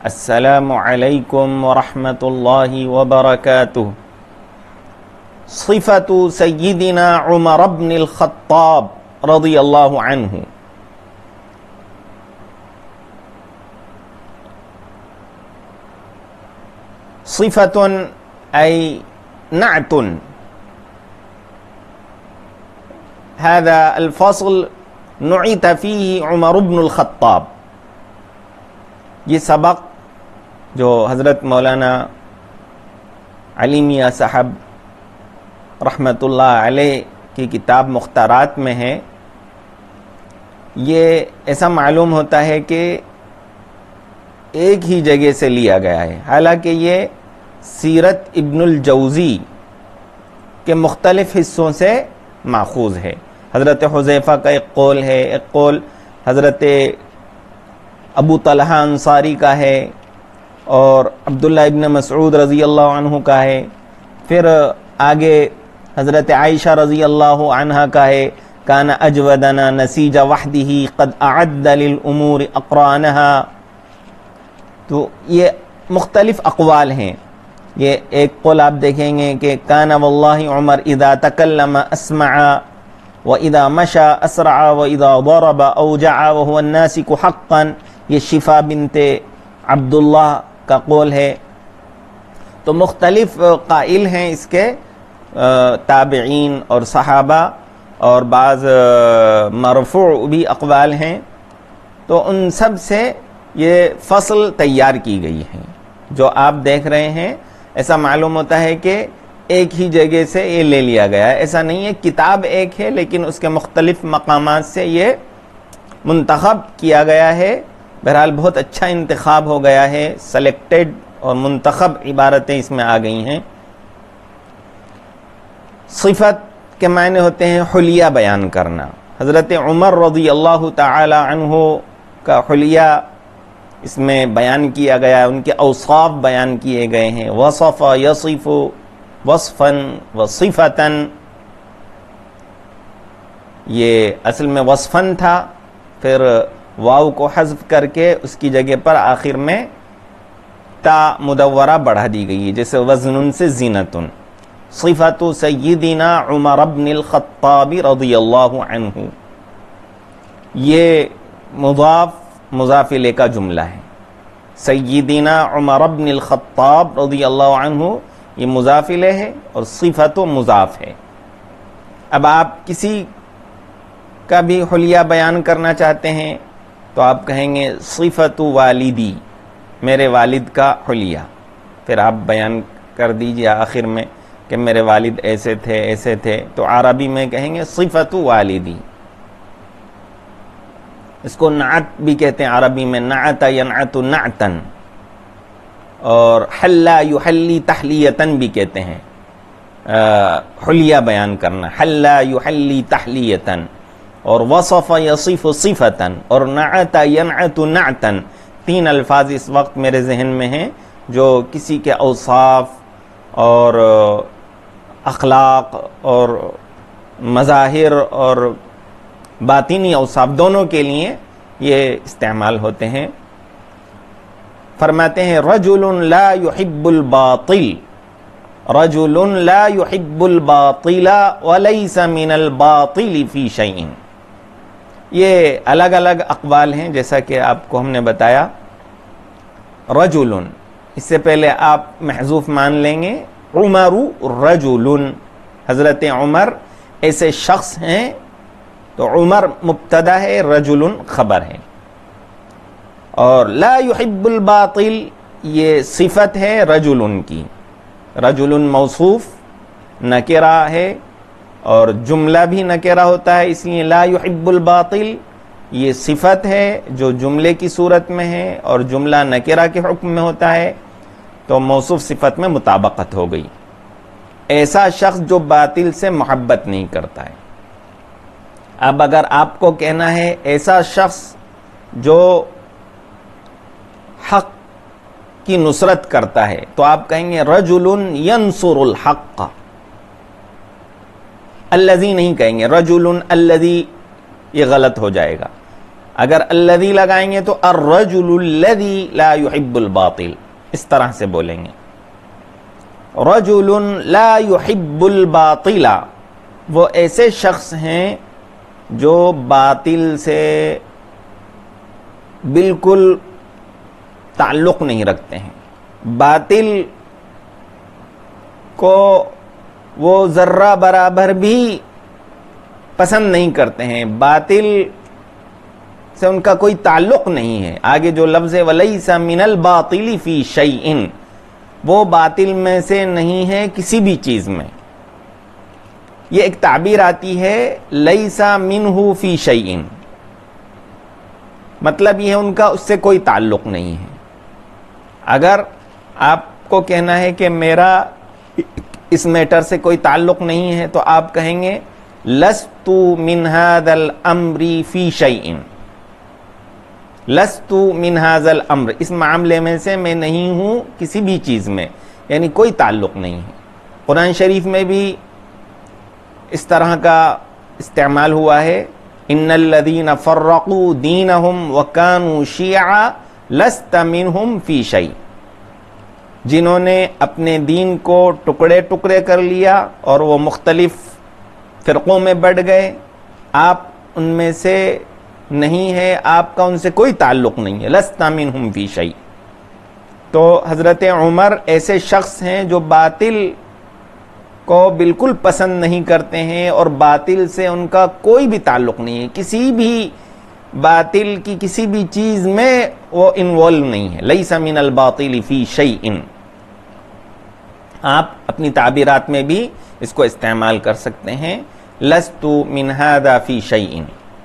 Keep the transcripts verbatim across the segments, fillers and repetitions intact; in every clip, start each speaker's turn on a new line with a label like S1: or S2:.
S1: السلام علیکم ورحمۃ اللہ وبرکاتہ. صفۃ سیدنا عمر بن الخطاب رضی اللہ عنہ. صفۃ ای نعت. هذا الفصل نعت فيه عمر بن الخطاب. یہ سبق جو حضرت مولانا علی میاں صاحب رحمۃ اللہ علیہ کی کتاب مختارات میں ہے، یہ ایسا معلوم ہوتا ہے کہ ایک ہی جگہ سے لیا گیا ہے، حالانکہ یہ سیرت ابن الجوزی کے مختلف حصوں سے ماخوذ ہے. حضرت حذیفہ کا ایک قول ہے، ایک قول حضرت ابو طلحہ انصاری کا ہے، اور عبداللہ ابن مسعود رضی اللہ عنہ کا ہے. پھر آگے حضرت عائشہ رضی اللہ عنہ کا ہے، کان اجودنا نسیج وحدہ قد اعد للامور اقرانها. تو یہ مختلف اقوال ہیں. یہ ایک قول آپ دیکھیں گے کہ کان واللہ عمر اذا تکلم اسمع واذا مشى اسرع واذا ضرب اوجع وهو الناسك حقا. یہ شفا بنت عبداللہ کا قول ہے. تو مختلف قائل ہیں اس کے، تابعین اور صحابہ، اور بعض مرفوع بھی اقوال ہیں. تو ان سب سے یہ فصل تیار کی گئی ہے. جو آپ دیکھ رہے ہیں ایسا معلوم ہوتا ہے کہ ایک ہی جگہ سے یہ لے لیا گیا ہے. ایسا نہیں ہے، کتاب ایک ہے لیکن اس کے مختلف مقامات سے یہ منتخب کیا گیا ہے. بہرحال بہت اچھا انتخاب ہو گیا ہے، سلیکٹڈ اور منتخب عبارتیں اس میں آ گئی ہیں. صفت کے معنی ہوتے ہیں حلیہ بیان کرنا. حضرت عمر رضی اللہ تعالی عنہ کا حلیہ اس میں بیان کیا گیا ہے، ان کے اوصاف بیان کیے گئے ہیں. وصف یصف وصفا وصفتا. یہ اصل میں وصفن تھا، پھر واو کو حذف کر کے اس کی جگہ پر آخر میں تا مدورہ بڑھا دی گئی ہے، جیسے وزن سے زینتن. صفت سیدنا عمر بن الخطاب رضی اللہ عنہ. یہ مضاف مضاف الیہ کا جملہ ہے. سیدنا عمر بن الخطاب رضی اللہ عنہ یہ مضاف الیہ ہے، اور صفت مضاف ہے. اب آپ کسی کا بھی حلیہ بیان کرنا چاہتے ہیں تو آپ کہیں گے صفت والدی، میرے والد کا حلیہ. پھر آپ بیان کر دیجئے آخر میں کہ میرے والد ایسے تھے ایسے تھے. تو عربی میں کہیں گے صفت والدی. اس کو نعت بھی کہتے ہیں عربی میں، نعت ینعت نعتن. اور حلا یحلی تحلیتن بھی کہتے ہیں، حلیہ بیان کرنا، حلا یحلی تحلیتن. اور وصف یصف صفتن اور نعت ینعت نعتن. تین الفاظ اس وقت میرے ذہن میں ہیں جو کسی کے اوصاف اور اخلاق اور مظاہر اور باطنی اوصاف دونوں کے لیے یہ استعمال ہوتے ہیں. فرماتے ہیں رجل لا يحب الباطل، رجل لا يحب الباطل وليس من الباطل في شيء. یہ الگ الگ اقوال ہیں جیسا کہ آپ کو ہم نے بتایا. رجل، اس سے پہلے آپ محذوف مان لیں گے عمر رجل، حضرت عمر ایسے شخص ہیں. تو عمر مبتدا ہے، رجل خبر ہے. اور لا يحب الباطل یہ صفت ہے رجل کی. رجل موصوف نکرہ ہے اور جملہ بھی نکرہ ہوتا ہے، اس لیے لا يحب الباطل یہ صفت ہے جو جملے کی صورت میں ہے اور جملہ نکرہ کے حکم میں ہوتا ہے. تو موصوف صفت میں مطابقت ہو گئی. ایسا شخص جو باطل سے محبت نہیں کرتا ہے. اب اگر آپ کو کہنا ہے ایسا شخص جو حق کی نصرت کرتا ہے تو آپ کہیں گے رجل ینصر الحق. الذی نہیں کہیں گے، رجل الذی یہ غلط ہو جائے گا. اگر الذی لگائیں گے تو الرجل الذی لا يحب الباطل، اس طرح سے بولیں گے، رجل لا يحب الباطل، وہ ایسے شخص ہیں جو باطل سے بالکل تعلق نہیں رکھتے ہیں، باطل کو وہ ذرہ برابر بھی پسند نہیں کرتے ہیں، باطل سے ان کا کوئی تعلق نہیں ہے۔ آگے جو لفظ وَلَيْسَ مِنَ الْبَاطِلِ فِي شَيْءٍ، وہ باطل میں سے نہیں ہے کسی بھی چیز میں۔ یہ ایک تعبیر آتی ہے لَيْسَ مِنْهُ فِي شَيْءٍ، مطلب یہ ہے ان کا اس سے کوئی تعلق نہیں ہے۔ اگر آپ کو کہنا ہے کہ میرا اس میٹر سے کوئی تعلق نہیں ہے تو آپ کہیں گے لست من هذا الامر فی شیء، لست من هذا الامر، اس معاملے میں سے میں نہیں ہوں کسی بھی چیز میں، یعنی کوئی تعلق نہیں ہے۔ قرآن شریف میں بھی اس طرح کا استعمال ہوا ہے، ان الذین فرقوا دینہم وکانوا شیعا لست منہم فی شیء، جنہوں نے اپنے دین کو ٹکڑے ٹکڑے کر لیا اور وہ مختلف فرقوں میں بٹ گئے، آپ ان میں سے نہیں ہے، آپ کا ان سے کوئی تعلق نہیں ہے، لست منہم فی شیء۔ تو حضرت عمر ایسے شخص ہیں جو باطل کو بالکل پسند نہیں کرتے ہیں اور باطل سے ان کا کوئی بھی تعلق نہیں ہے، کسی بھی باطل کی کسی بھی چیز میں وہ انوالو نہیں ہے۔ لیس من الباطل فی شیء، آپ اپنی تعبیرات میں بھی اس کو استعمال کر سکتے ہیں، لست من ھذا فی شیء۔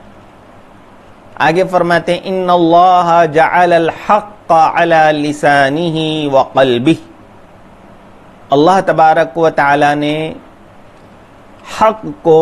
S1: آگے فرماتے ہیں ان اللہ جعل الحق علی لسانہ وقلبہ، اللہ تبارک و تعالی نے حق کو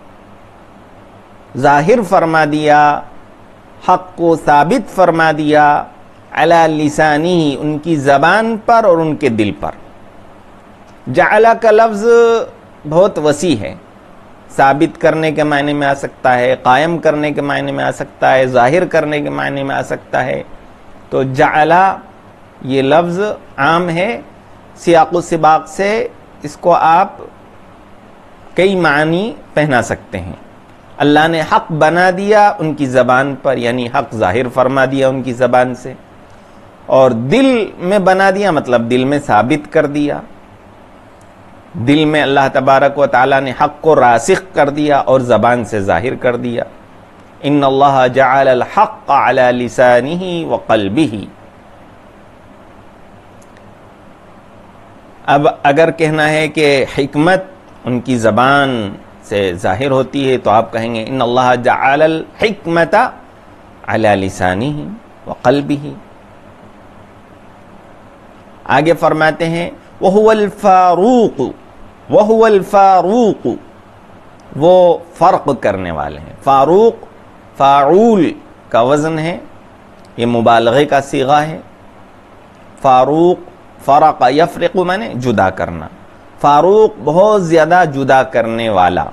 S1: ظاہر فرما دیا، حق کو ثابت فرما دیا، علی لسانہ، ان کی زبان پر اور ان کے دل پر۔ جعل کا لفظ بہت وسیع ہے، ثابت کرنے کے معنی میں آ سکتا ہے، قائم کرنے کے معنی میں آ سکتا ہے، ظاہر کرنے کے معنی میں آ سکتا ہے۔ تو جعل یہ لفظ عام ہے، سیاق و سباق سے اس کو آپ کئی معنی پہنا سکتے ہیں۔ اللہ نے حق بنا دیا ان کی زبان پر، یعنی حق ظاہر فرما دیا ان کی زبان سے، اور دل میں بنا دیا مطلب دل میں ثابت کر دیا، دل میں اللہ تبارک و تعالی نے حق کو راسخ کر دیا اور زبان سے ظاہر کر دیا۔ ان اللہ جعل الحق علی لسانہ وقلبہ۔ اب اگر کہنا ہے کہ حکمت ان کی زبان سے ظاہر ہوتی ہے تو آپ کہیں گے ان اللہ جعل الحکمت علی لسانہ وقلبہ۔ آگے فرماتے ہیں وہو الفاروق، وہو الفاروق، وہ فرق کرنے والے ہیں۔ فاروق فاعول کا وزن ہے، یہ مبالغے کا صیغہ ہے۔ فاروق فرق یفرق مانے جدا کرنا، فاروق بہت زیادہ جدا کرنے والا۔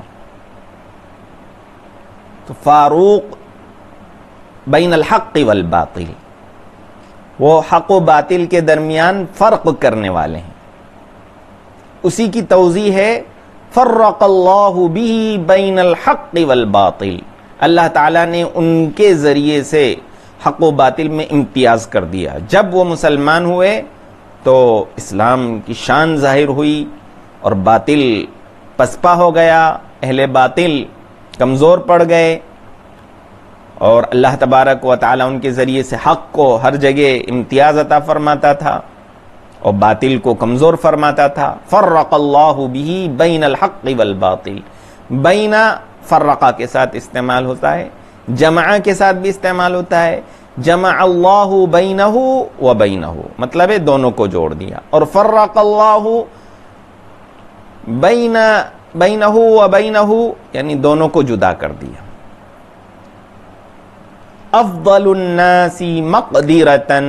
S1: تو فاروق بین الحق والباطل، وہ حق و باطل کے درمیان فرق کرنے والے ہیں۔ اسی کی توضیح ہے فرق اللہ بہ بین الحق والباطل، اللہ تعالیٰ نے ان کے ذریعے سے حق و باطل میں امتیاز کر دیا۔ جب وہ مسلمان ہوئے تو اسلام کی شان ظاہر ہوئی اور باطل پسپا ہو گیا، اہل باطل کمزور پڑ گئے، اور اللہ تبارک و تعالیٰ ان کے ذریعے سے حق کو ہر جگہ امتیاز عطا فرماتا تھا اور باطل کو کمزور فرماتا تھا۔ فرق اللہ بہ بین الحق والباطل، بین فرقہ کے ساتھ استعمال ہوتا ہے، جمع کے ساتھ بھی استعمال ہوتا ہے، جمع اللہ بینہ و بینہ مطلب ہے دونوں کو جوڑ دیا، اور فرق اللہ بین بینہ و بینہ یعنی دونوں کو جدا کر دیا۔ افضل الناس مقدرۃ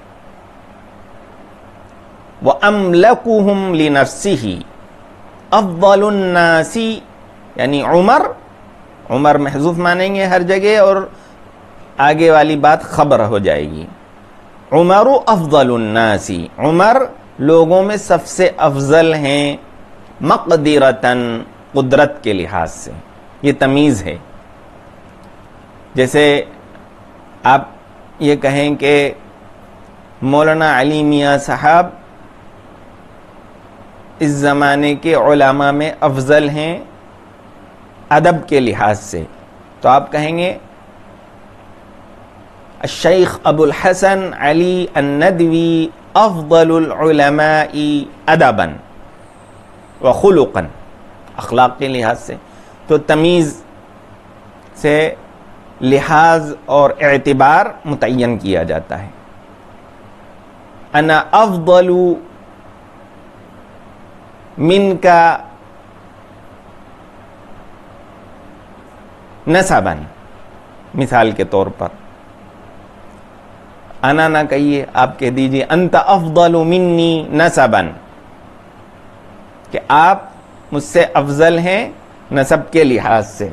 S1: واملکہم لنفسہ، افضل الناس یعنی عمر، عمر محذوف مانیں گے ہر جگہ، اور آگے والی بات خبر ہو جائے گی. عمر افضل الناس، عمر لوگوں میں سب سے افضل ہیں، مقدرتاً قدرت کے لحاظ سے. یہ تمیز ہے. جیسے آپ یہ کہیں کہ مولانا علی میاں صاحب اس زمانے کے علماء میں افضل ہیں ادب کے لحاظ سے، تو آپ کہیں گے الشیخ ابو الحسن علی الندوی افضل العلماء ادبا وخلقا، اخلاق کے لحاظ سے. تو تمیز سے لحاظ اور اعتبار متعین کیا جاتا ہے. انا افضل من کا نسبا، مثال کے طور پر انا نہ کہیے، آپ کہہ دیجئے انت افضل منی نسبا، کہ آپ مجھ سے افضل ہیں نسب کے لحاظ سے.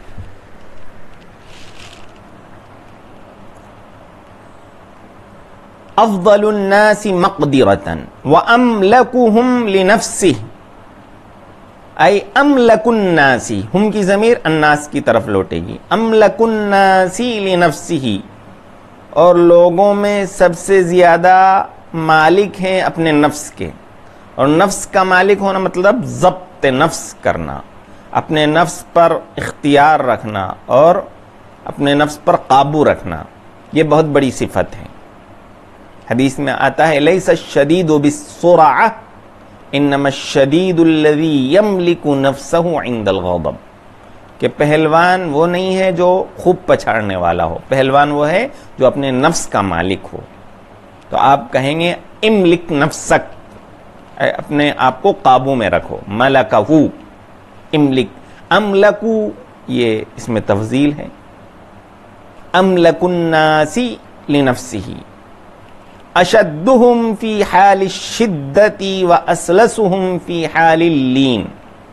S1: افضل الناس مقدرة واملكهم لنفسه، ای املک الناس، ہم کی ضمیر الناس کی طرف لوٹے گی. املک الناس لنفسه، اور لوگوں میں سب سے زیادہ مالک ہیں اپنے نفس کے. اور نفس کا مالک ہونا مطلب ضبط نفس کرنا، اپنے نفس پر اختیار رکھنا اور اپنے نفس پر قابو رکھنا. یہ بہت بڑی صفت ہے. حدیث میں آتا ہے لیس الشدید بالسرعہ انما الشدید الذی یملک نفسہ عند الغضب، کہ پہلوان وہ نہیں ہے جو خوب پچھاڑنے والا ہو، پہلوان وہ ہے جو اپنے نفس کا مالک ہو. تو آپ کہیں گے املک نفسک، اپنے آپ کو قابو میں رکھو. ملکہ املک، املکو یہ اس میں تفضیل ہے. املک الناس لنفسہ اشدهم فی حال الشدۃ واسلسهم فی حال اللین.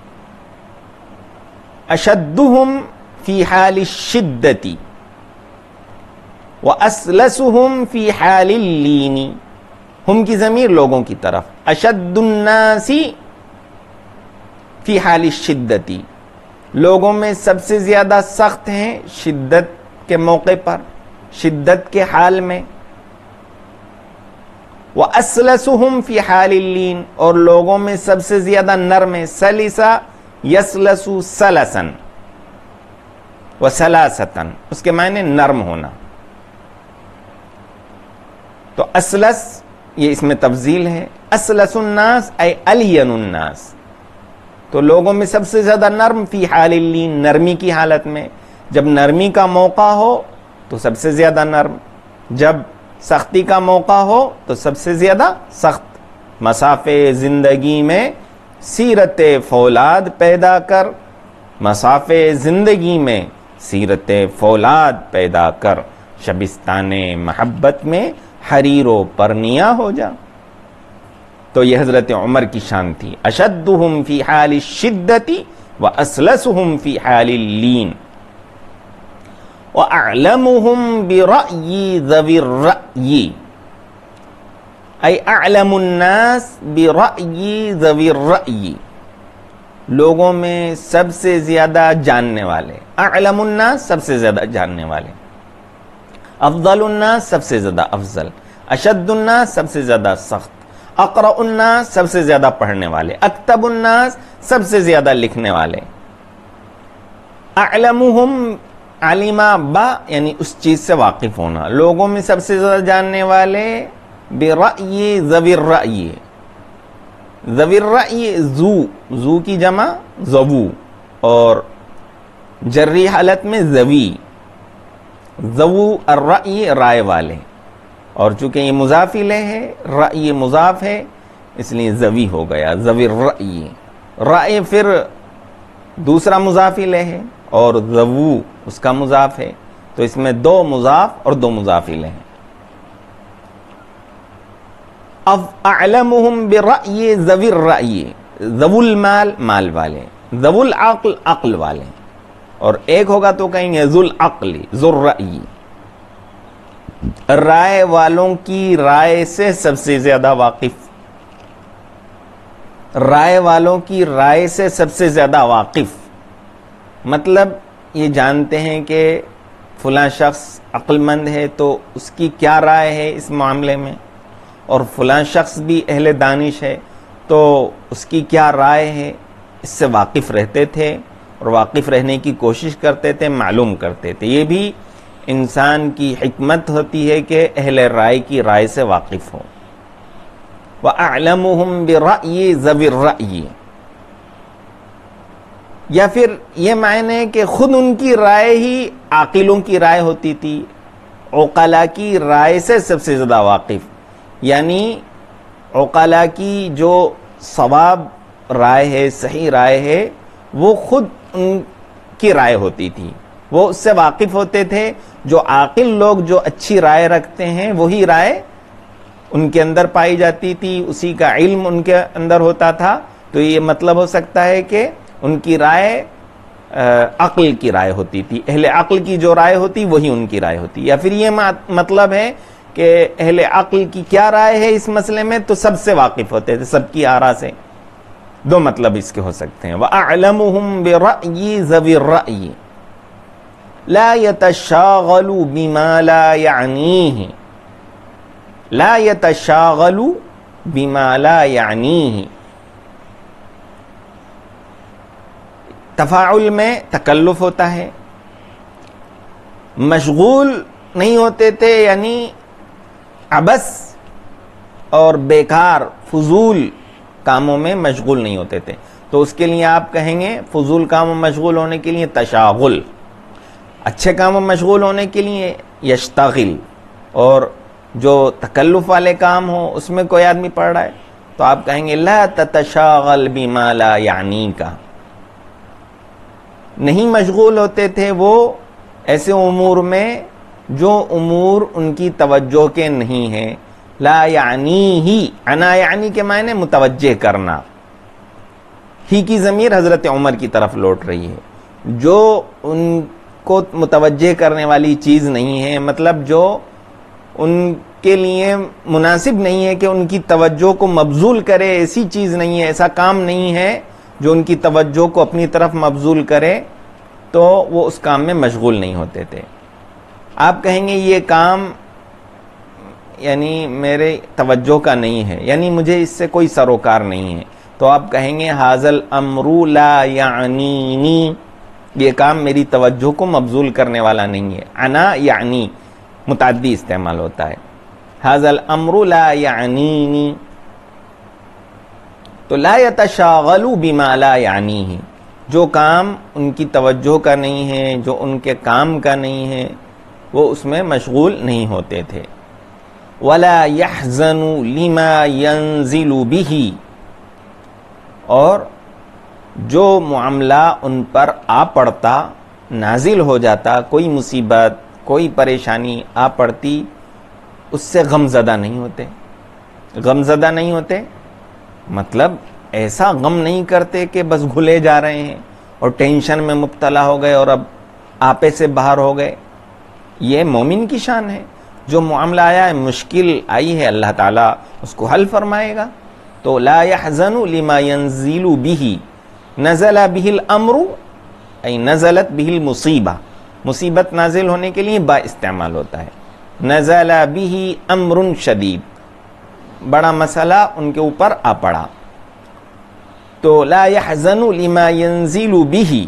S1: اشدهم فی حال الشدۃ واسلسهم فی حال اللین، ہم کی ضمیر لوگوں کی طرف. اشد الناس فی حال الشدۃ، لوگوں میں سب سے زیادہ سخت ہیں شدت کے موقع پر، شدت کے حال میں. وَأَسْلَسُهُمْ فِي حَالِ اللِّينِ، اور لوگوں میں سب سے زیادہ نرم ہے. سَلِسَ يَسْلَسُ سَلَسًا وَسَلَاسَةً، اس کے معنی نرم ہونا. تو اسلس یہ اس میں تفضیل ہے. اسلس الناس اے الین الناس، تو لوگوں میں سب سے زیادہ نرم. فی حال اللین، نرمی کی حالت میں. جب نرمی کا موقع ہو تو سب سے زیادہ نرم، جب سختی کا موقع ہو تو سب سے زیادہ سخت. مسافے زندگی میں سیرت فولاد پیدا کر، مسافے زندگی میں سیرت فولاد پیدا کر، شبستان محبت میں حریر و پرنیا ہو جا. تو یہ حضرت عمر کی شان تھی. اشدہم فی حال الشدۃ واسلسہم فی حال اللین وَأَعْلَمُهُمْ بِرَأْيِ ذَوِي الرَّأْيِ، ای اعلم الناس برأی ذوی الرأی، لوگوں میں سب سے زیادہ جاننے والے. اعلم الناس سب سے زیادہ جاننے والے. افضل الناس سب سے زیادہ افضل. اشد الناس سب سے زیادہ سخت. اقرأ الناس سب سے زیادہ پڑھنے والے. اکتب الناس سب سے زیادہ لکھنے والے. اعلمہم، علمہ با یعنی اس چیز سے واقف ہونا، لوگوں میں سب سے زیادہ جاننے والے. برأی ذوی الرأی، ذوی الرأی ذو، ذو کی جمع ذو، اور جری حالت میں ذوی. ذو الرأی رائے والے، اور چونکہ یہ مضاف الیہ ہے، رأی مضاف ہے، اس لیے ذوی ہو گیا. ذوی الرأی، رائے پھر دوسرا مضاف الیہ ہے اور ذو اس کا مضاف ہے، تو اس میں دو مضاف اور دو مضاف الیہ ہیں. اب اعلمہم برأی ذوی الرأی، ذو المال مال والے، ذو العقل عقل والے، اور ایک ہوگا تو کہیں گے ذو العقل ذو الرأی. رائے والوں کی رائے سے سب سے زیادہ واقف، رائے والوں کی رائے سے سب سے زیادہ واقف، مطلب یہ جانتے ہیں کہ فلاں شخص عقل مند ہے تو اس کی کیا رائے ہے اس معاملے میں، اور فلاں شخص بھی اہل دانش ہے تو اس کی کیا رائے ہے، اس سے واقف رہتے تھے اور واقف رہنے کی کوشش کرتے تھے، معلوم کرتے تھے۔ یہ بھی انسان کی حکمت ہوتی ہے کہ اہل رائے کی رائے سے واقف ہو۔ وَأَعْلَمُهُمْ بِرَأْيِ ذَوِي الرَّأْيِ، یا پھر یہ معنی ہے کہ خود ان کی رائے ہی عاقلوں کی رائے ہوتی تھی، عقلاء کی رائے سے سب سے زیادہ واقف، یعنی عقلاء کی جو صواب رائے ہے، صحیح رائے ہے، وہ خود ان کی رائے ہوتی تھی، وہ اس سے واقف ہوتے تھے۔ جو عاقل لوگ جو اچھی رائے رکھتے ہیں وہی رائے ان کے اندر پائی جاتی تھی، اسی کا علم ان کے اندر ہوتا تھا۔ تو یہ مطلب ہو سکتا ہے کہ ان کی رائے عقل کی رائے ہوتی تھی، اہل عقل کی جو رائے ہوتی وہی ان کی رائے ہوتی، یا پھر یہ مطلب ہے کہ اہل عقل کی کیا رائے ہے اس مسئلے میں تو سب سے واقف ہوتے تھے، سب کی آراء سے۔ دو مطلب اس کے ہو سکتے ہیں۔ وَأَعْلَمُهُمْ بِرَأْيِ ذَوِي الرَّأْيِ لَا يَتَشَاغَلُ بِمَا لَا يَعْنِيهِ، لا يتشاغل بما لا يعنيه، تفاعل میں تکلف ہوتا ہے، مشغول نہیں ہوتے تھے، یعنی عبث اور بیکار فضول کاموں میں مشغول نہیں ہوتے تھے۔ تو اس کے لیے آپ کہیں گے فضول کاموں میں مشغول ہونے کے لیے تشاغل، اچھے کاموں میں مشغول ہونے کے لیے یشتغل، اور جو تکلف والے کام ہو اس میں کوئی آدمی پڑھ رہا ہے تو آپ کہیں گے لا تتشاغل بما لا یعنیک، نہیں مشغول ہوتے تھے وہ ایسے امور میں جو امور ان کی توجہ کے نہیں ہیں۔ لا یعنی ہی، انا یعنی کے معنی متوجہ کرنا، ہی کی ضمیر حضرت عمر کی طرف لوٹ رہی ہے، جو ان کو متوجہ کرنے والی چیز نہیں ہے، مطلب جو ان کے لیے مناسب نہیں ہے کہ ان کی توجہ کو مبذول کرے، ایسی چیز نہیں ہے، ایسا کام نہیں ہے جو ان کی توجہ کو اپنی طرف مبذول کرے، تو وہ اس کام میں مشغول نہیں ہوتے تھے۔ آپ کہیں گے یہ کام یعنی میرے توجہ کا نہیں ہے، یعنی مجھے اس سے کوئی سروکار نہیں ہے، تو آپ کہیں گے ھذا الامر لا یعنینی، یہ کام میری توجہ کو مبذول کرنے والا نہیں ہے۔ انا یعنی متعدی استعمال ہوتا ہے، ھذا الامر لا یعنینی، تو لا یتشاغل بما لا یعنیہ، جو کام ان کی توجہ کا نہیں ہے، جو ان کے کام کا نہیں ہے، وہ اس میں مشغول نہیں ہوتے تھے۔ ولا یحزن لما ینزل بہ، اور جو معاملہ ان پر آ پڑتا، نازل ہو جاتا، کوئی مصیبت کوئی پریشانی آ پڑتی، اس سے غم زدہ نہیں ہوتے۔ غم زدہ نہیں ہوتے مطلب ایسا غم نہیں کرتے کہ بس گھلے جا رہے ہیں اور ٹینشن میں مبتلا ہو گئے اور اب آپے سے باہر ہو گئے۔ یہ مومن کی شان ہے، جو معاملہ آیا ہے، مشکل آئی ہے، اللہ تعالیٰ اس کو حل فرمائے گا۔ تو لا يحزن لما ينزل به، نزل به الامر ای نزلت به المصیبہ، مصیبت نازل ہونے کے لیے با استعمال ہوتا ہے۔ نزل به امر شدید، بڑا مسئلہ ان کے اوپر آ پڑا، تو لا يحزن لما ينزل به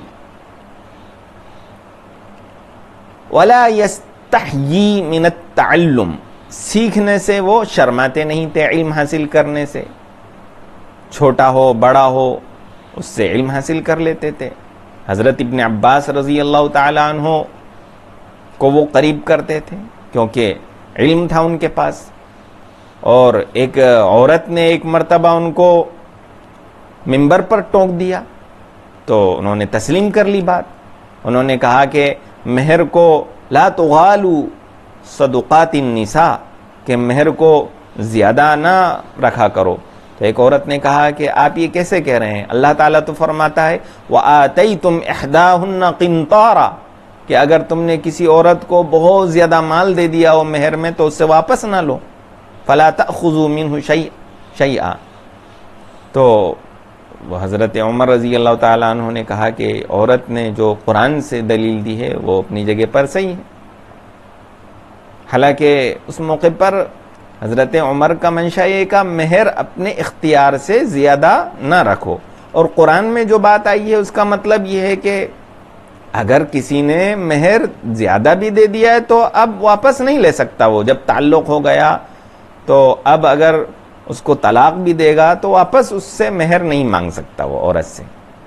S1: ولا يستحيي من التعلم، سیکھنے سے وہ شرماتے نہیں تھے، علم حاصل کرنے سے، چھوٹا ہو بڑا ہو اس سے علم حاصل کر لیتے تھے۔ حضرت ابن عباس رضی اللہ تعالی عنہ کو وہ قریب کرتے تھے کیونکہ علم تھا ان کے پاس، اور ایک عورت نے ایک مرتبہ ان کو منبر پر ٹوک دیا تو انہوں نے تسلیم کر لی بات، انہوں نے کہا کہ مہر کو لا تغالوا صدقات النساء، کہ مہر کو زیادہ نہ رکھا کرو۔ تو ایک عورت نے کہا کہ آپ یہ کیسے کہہ رہے ہیں، اللہ تعالیٰ تو فرماتا ہے وَآتَيْتُمْ إِحْدَاهُنَّ قِنْطَارًا، کہ اگر تم نے کسی عورت کو بہت زیادہ مال دے دیا ہو مہر میں تو اس سے واپس نہ لو، فلا تأخذوا منه شيء شيئا۔ تو وہ حضرت عمر رضی اللہ تعالیٰ عنہ نے کہا کہ عورت نے جو قرآن سے دلیل دی ہے وہ اپنی جگہ پر صحیح ہے، حالانکہ اس موقع پر حضرت عمر کا منشا یہ کہ مہر اپنے اختیار سے زیادہ نہ رکھو، اور قرآن میں جو بات آئی ہے اس کا مطلب یہ ہے کہ اگر کسی نے مہر زیادہ بھی دے دیا ہے تو اب واپس نہیں لے سکتا، وہ جب تعلق ہو گیا تو اب اگر اس کو طلاق بھی دے گا تو واپس اس سے مہر نہیں مانگ سکتا وہ عورت سے۔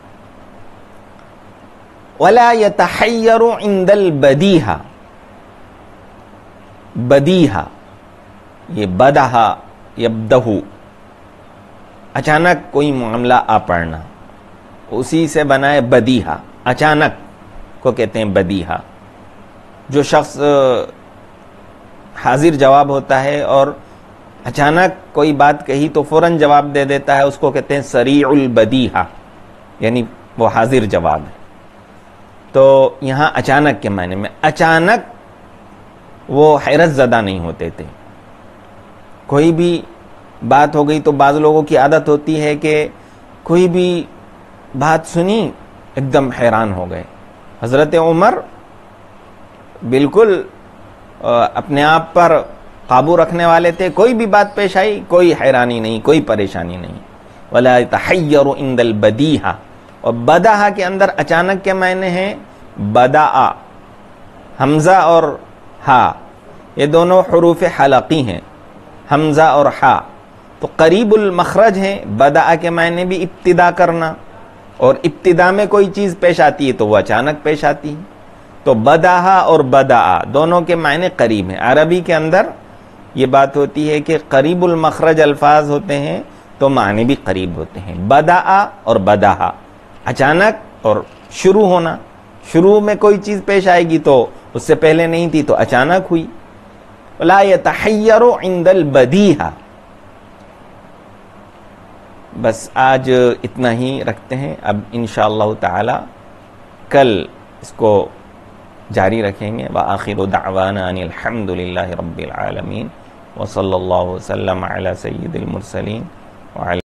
S1: وَلَا يَتَحَيَّرُ عِنْدَ الْبَدِيحَةِ، بدیہا یہ بدہا یبدہو، اچانک کوئی معاملہ آ پڑنا، اسی سے بنا ہے بدیہا، اچانک کو کہتے ہیں بدیہا۔ جو شخص حاضر جواب ہوتا ہے اور اچانک کوئی بات کہی تو فوراً جواب دے دیتا ہے، اس کو کہتے ہیں سریع البدیہا، یعنی وہ حاضر جواب ہے۔ تو یہاں اچانک کے معنی میں اچانک وہ حیرت زدہ نہیں ہوتے تھے۔ کوئی بھی بات ہو گئی تو بعض لوگوں کی عادت ہوتی ہے کہ کوئی بھی بات سنی ایک دم حیران ہو گئے۔ حضرت عمر بالکل اپنے آپ پر قابو رکھنے والے تھے، کوئی بھی بات پیش آئی کوئی حیرانی نہیں، کوئی پریشانی نہیں۔ وَلَا يَتَحَيَّرُ عِنْدَ الْبَدِيحَةِ، اور بدہا کے اندر اچانک کے معنی ہیں بدآ، حمزہ اور ہا یہ دونوں حروف حلقی ہیں، حمزہ اور ہا تو قریب المخرج ہیں۔ بدآ کے معنی بھی ابتدا کرنا، اور ابتدا میں کوئی چیز پیش آتی ہے تو وہ اچانک پیش آتی ہے، تو بدہا اور بدآ دونوں کے معنی قریب ہیں۔ عربی کے اندر یہ بات ہوتی ہے کہ قریب المخرج الفاظ ہوتے ہیں تو معنی بھی قریب ہوتے ہیں۔ بدآ اور بدہا، اچانک اور شروع ہونا، شروع میں کوئی چیز پیش آئے گی تو اس سے پہلے نہیں تھی تو اچانک ہوئی۔ لا يتحیر عند البدیہا۔ بس آج اتنا ہی رکھتے ہیں، اب انشاءاللہ تعالی کل اس کو جاری رکھیں گے۔ وآخر دعوانا ان الحمد للہ رب العالمین، وصلی اللہ وسلم علی سید المرسلین وعلی